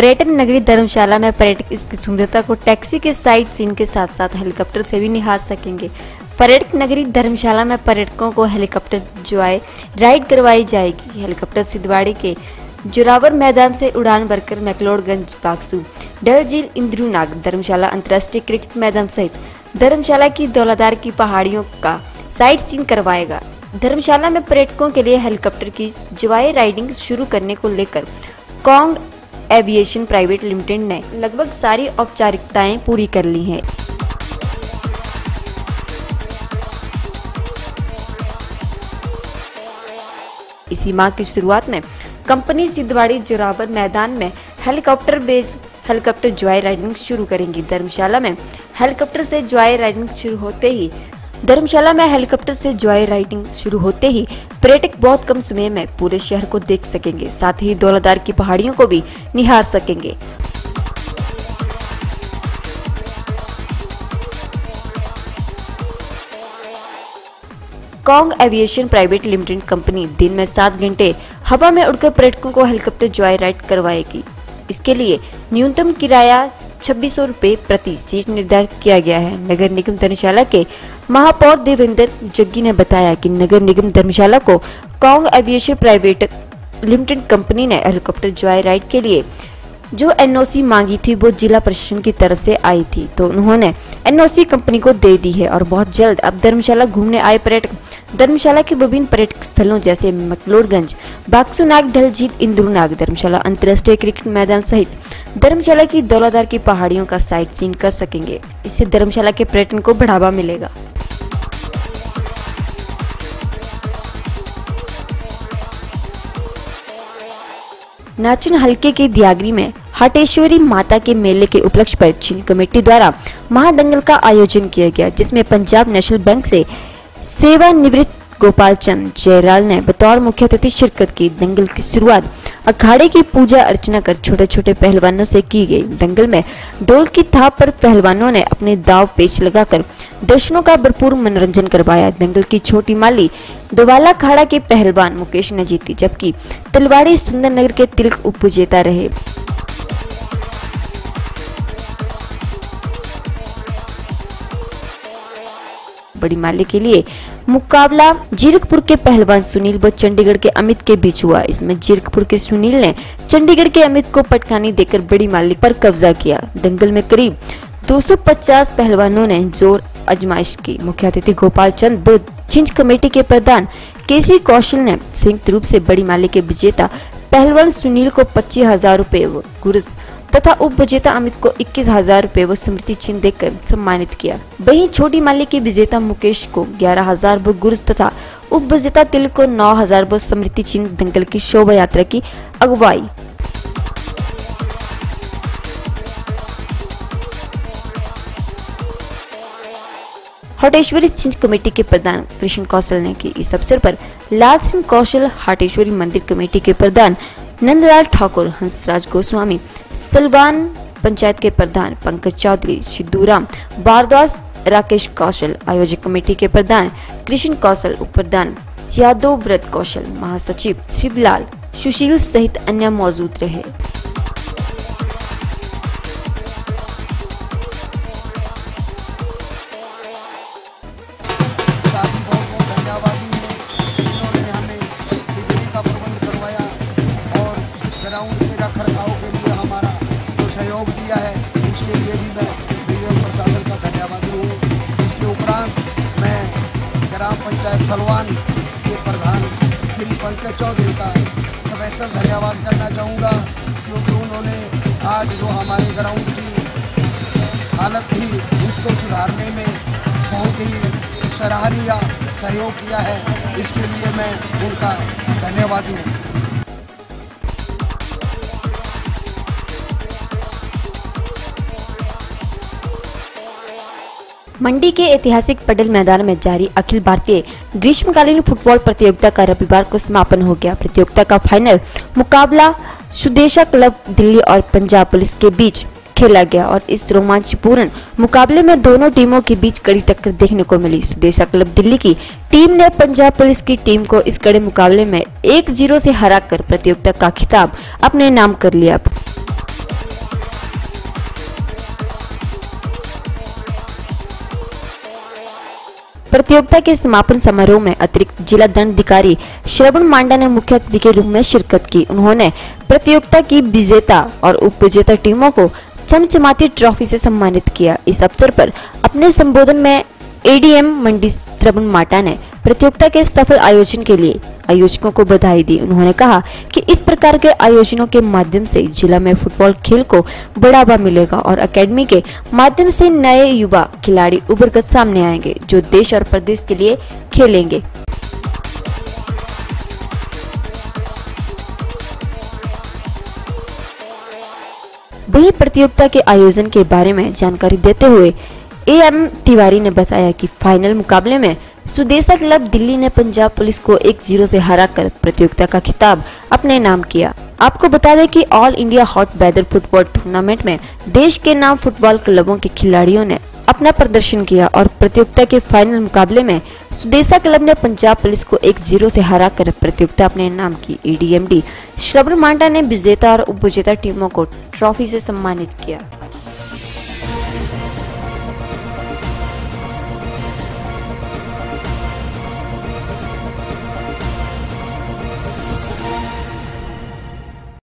पर्यटन नगरी धर्मशाला में पर्यटक इसकी सुंदरता को टैक्सी के साइट सीन के साथ साथ हेलीकॉप्टर से भी निहार सकेंगे। पर्यटक नगरी धर्मशाला में पर्यटकों को हेलीकॉप्टर जॉय राइड करवाई जाएगी। हेलीकॉप्टर सिद्धवाड़ी के जोरावर मैदान से उड़ान भरकर मैक्लोडगंज, बाक्सू, डल झील, इंद्रूनाग, धर्मशाला अंतर्राष्ट्रीय क्रिकेट मैदान सहित धर्मशाला की दौलतार की पहाड़ियों का साइट सीन करवाएगा। धर्मशाला में पर्यटकों के लिए हेलीकॉप्टर की जॉय राइडिंग शुरू करने को लेकर कॉन्ग एविएशन प्राइवेट लिमिटेड ने लगभग सारी औपचारिकताएं पूरी कर ली हैं। इसी माह की शुरुआत में कंपनी सिद्धवाड़ी जोरावर मैदान में helicopter base helicopter joy riding शुरू करेंगी। धर्मशाला में हेलीकॉप्टर से जॉय राइडिंग शुरू होते ही पर्यटक बहुत कम समय में पूरे शहर को देख सकेंगे, साथ ही दौलतार की पहाड़ियों को भी निहार सकेंगे। Kong aviation private limited company दिन में 7 घंटे हवा में उड़कर पर्यटकों को हेलीकॉप्टर जॉय राइड करवाएगी। इसके लिए न्यूनतम किराया 2600 रुपये प्रति सीट निर्धारित किया गया है। नगर निगम धर्मशाला के महापौर देवेंद्र जग्गी ने बताया कि नगर निगम धर्मशाला को Kong aviation private limited company ने हेलीकॉप्टर जॉय राइड के लिए जो एनओसी मांगी थी वो जिला प्रशासन की तरफ से आई थी, तो उन्होंने एनओसी कंपनी को दे दी है और बहुत जल्द अब धर्मशाला घूमने आए पर्यटक धर्मशाला के विभिन्न पर्यटक स्थलों जैसे मैक्लोडगंज, बाक्सूनाग, डल झील, इंद्रूनाग, धर्मशाला अंतर्राष्ट्रीय क्रिकेट मैदान सहित धर्मशाला की दौलतार की पहाड़ियों का साइट सीन कर सकेंगे। इससे धर्मशाला के पर्यटन को बढ़ावा मिलेगा। नाचन हलके के दियागरी में हाटेश्वरी माता के मेले के उपलक्ष्य पर चिन्ह कमेटी द्वारा महादंगल का आयोजन किया गया, जिसमें पंजाब नेशनल बैंक से सेवानिवृत्त गोपाल चंद जयराल ने बतौर मुख्य अतिथि शिरकत की। दंगल की शुरुआत अखाड़े की पूजा अर्चना कर छोटे छोटे पहलवानों से की गई। दंगल में ढोल की थाप पर पहलवानों ने अपने दाव पेच लगाकर दर्शकों का भरपूर मनोरंजन करवाया। दंगल की छोटी माली दोवाला खाड़ा के पहलवान मुकेश ने जीती, जबकि तलवाड़ी सुंदरनगर के तिलक उपविजेता रहे। बड़ी माली के लिए मुकाबला जीरकपुर के पहलवान सुनील व चंडीगढ़ के अमित के बीच हुआ। इसमें जीरकपुर के सुनील ने चंडीगढ़ के अमित को पटखानी देकर बड़ी माली पर कब्जा किया। दंगल में करीब 250 पहलवानों ने जोर आजमाइश की। मुख्य अतिथि गोपाल चंद व चिंच कमेटी के प्रधान केसी कौशल ने संयुक्त रूप से बड़ी माली के विजेता पहलवान सुनील को 25,000 रुपए व गुरस तथा उप विजेता अमित को 21,000 रुपए व स्मृति चिन्ह देकर सम्मानित किया। वहीं छोटी माली के विजेता मुकेश को 11,000 व गुरस तथा उप विजेता तिलक को 9,000 व स्मृति चिन्ह। दंगल की शोभा यात्रा की अगुवाई हाटेश्वरी चिंच कमेटी के प्रधान कृष्ण कौशल ने की। इस अवसर पर लाल सिंह कौशल, हाटेश्वरी मंदिर कमेटी के प्रधान नंदलाल ठाकुर, हंसराज गोस्वामी, सलवान पंचायत के प्रधान पंकज चौधरी, सिद्धूराम भारद्वाज, राकेश कौशल, आयोजक कमेटी के प्रधान कृष्ण कौशल, उप प्रधान यादव व्रत कौशल, महासचिव शिवलाल, सुशील सहित अन्य मौजूद रहे। ग्राउंड के रखरखाव के लिए हमारा जो सहयोग दिया है उसके लिए भी मैं रेलवे प्रशासन का धन्यवादी हूँ। इसके उपरांत मैं ग्राम पंचायत सलवान के प्रधान श्री पंकज चौधरी का स्पेशल धन्यवाद करना चाहूँगा, क्योंकि उन्होंने आज जो हमारे ग्राउंड की हालत थी उसको सुधारने में बहुत ही सराहनीय सहयोग किया है। इसके लिए मैं उनका धन्यवादी हूँ। मंडी के ऐतिहासिक पटेल मैदान में जारी अखिल भारतीय ग्रीष्मकालीन फुटबॉल प्रतियोगिता का रविवार को समापन हो गया। प्रतियोगिता का फाइनल मुकाबला सुदेशा क्लब दिल्ली और पंजाब पुलिस के बीच खेला गया और इस रोमांचपूर्ण मुकाबले में दोनों टीमों के बीच कड़ी टक्कर देखने को मिली। सुदेशा क्लब दिल्ली की टीम ने पंजाब पुलिस की टीम को इस कड़े मुकाबले में 1-0 से हराकर प्रतियोगिता का खिताब अपने नाम कर लिया। प्रतियोगिता के समापन समारोह में अतिरिक्त जिला दंडाधिकारी श्रवण मांडा ने मुख्य अतिथि के रूप में शिरकत की। उन्होंने प्रतियोगिता की विजेता और उप विजेता टीमों को चमचमाती ट्रॉफी से सम्मानित किया। इस अवसर पर अपने संबोधन में एडीएम मंडी श्रवण मांडा ने प्रतियोगिता के सफल आयोजन के लिए आयोजकों को बधाई दी। उन्होंने कहा कि इस प्रकार के आयोजनों के माध्यम से जिला में फुटबॉल खेल को बढ़ावा मिलेगा और एकेडमी के माध्यम से नए युवा खिलाड़ी उभरकर सामने आएंगे, जो देश और प्रदेश के लिए खेलेंगे। वहीं प्रतियोगिता के आयोजन के बारे में जानकारी देते हुए एएम तिवारी ने बताया कि फाइनल मुकाबले में सुदेशा क्लब दिल्ली ने पंजाब पुलिस को 1-0 से हराकर प्रतियोगिता का खिताब अपने नाम किया। आपको बता दें कि all India hot weather football tournament में देश के नाम फुटबॉल क्लबों के खिलाड़ियों ने अपना प्रदर्शन किया और प्रतियोगिता के फाइनल मुकाबले में सुदेशा क्लब ने पंजाब पुलिस को 1-0 से हराकर प्रतियोगिता अपने नाम की। एडीएमडी श्रवण मांडा ने विजेता और उप विजेता टीमों को ट्रॉफी से सम्मानित किया।